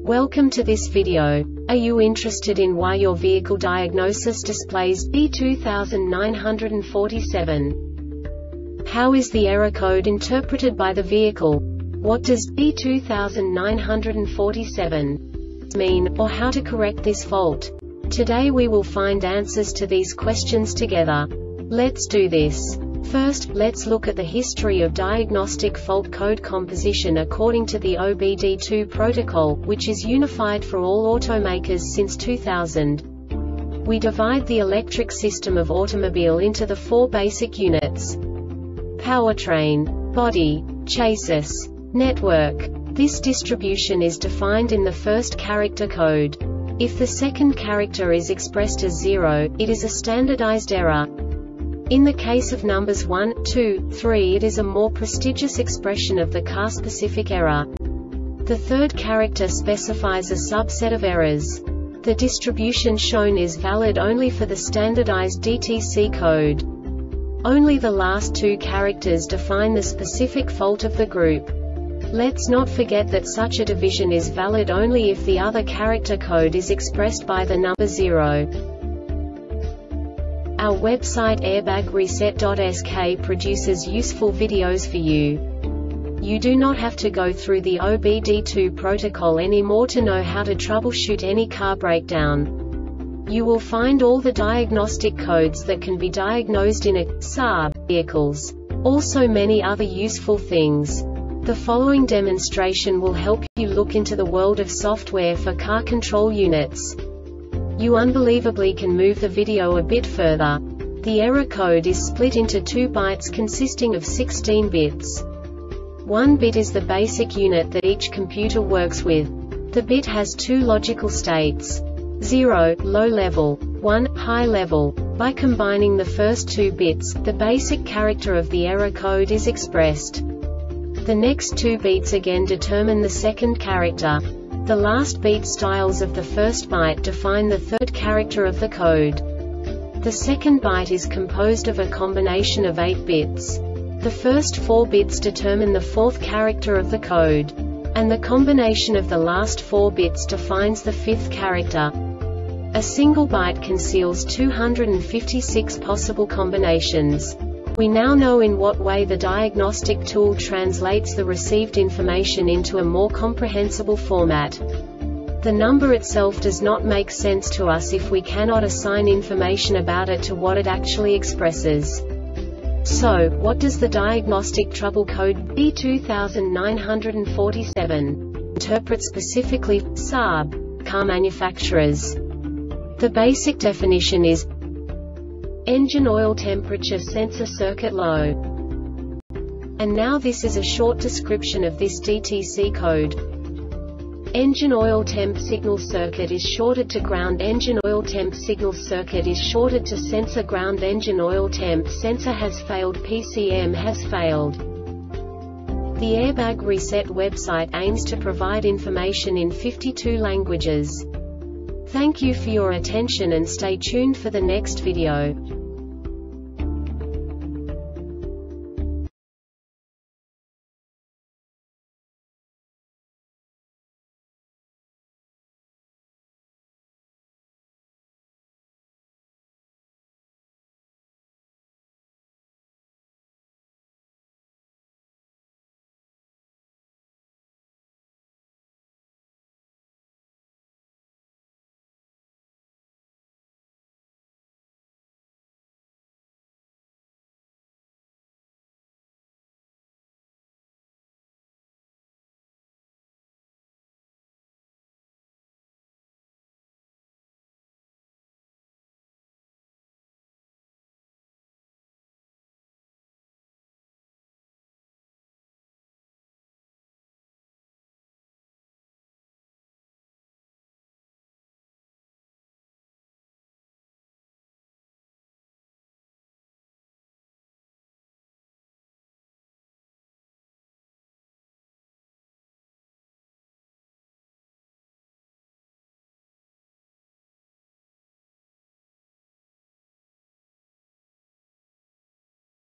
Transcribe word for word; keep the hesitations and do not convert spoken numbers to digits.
Welcome to this video. Are you interested in why your vehicle diagnosis displays B two nine four seven? How is the error code interpreted by the vehicle? What does B two nine four seven mean, or how to correct this fault? Today we will find answers to these questions together. Let's do this. First, let's look at the history of diagnostic fault code composition according to the O B D two protocol, which is unified for all automakers since two thousand. We divide the electric system of automobile into the four basic units: powertrain, body, chassis, network. This distribution is defined in the first character code. If the second character is expressed as zero, it is a standardized error. In the case of numbers one, two, three, it is a more prestigious expression of the car-specific error. The third character specifies a subset of errors. The distribution shown is valid only for the standardized D T C code. Only the last two characters define the specific fault of the group. Let's not forget that such a division is valid only if the other character code is expressed by the number zero. Our website airbag reset dot S K produces useful videos for you. You do not have to go through the O B D two protocol anymore to know how to troubleshoot any car breakdown. You will find all the diagnostic codes that can be diagnosed in a S A B vehicles. Also many other useful things. The following demonstration will help you look into the world of software for car control units. You unbelievably can move the video a bit further. The error code is split into two bytes consisting of sixteen bits. One bit is the basic unit that each computer works with. The bit has two logical states: zero, low level, one, high level. By combining the first two bits, the basic character of the error code is expressed. The next two bits again determine the second character. The last beat styles of the first byte define the third character of the code. The second byte is composed of a combination of eight bits. The first four bits determine the fourth character of the code. And the combination of the last four bits defines the fifth character. A single byte conceals two hundred fifty-six possible combinations. We now know in what way the diagnostic tool translates the received information into a more comprehensible format. The number itself does not make sense to us if we cannot assign information about it to what it actually expresses. So, what does the diagnostic trouble code B two nine four seven interpret specifically for S A B car manufacturers? The basic definition is engine oil temperature sensor circuit low. And now this is a short description of this D T C code. Engine oil temp signal circuit is shorted to ground. Engine oil temp signal circuit is shorted to sensor ground. Engine oil temp sensor has failed. P C M has failed. The Airbag Reset website aims to provide information in fifty-two languages. Thank you for your attention and stay tuned for the next video.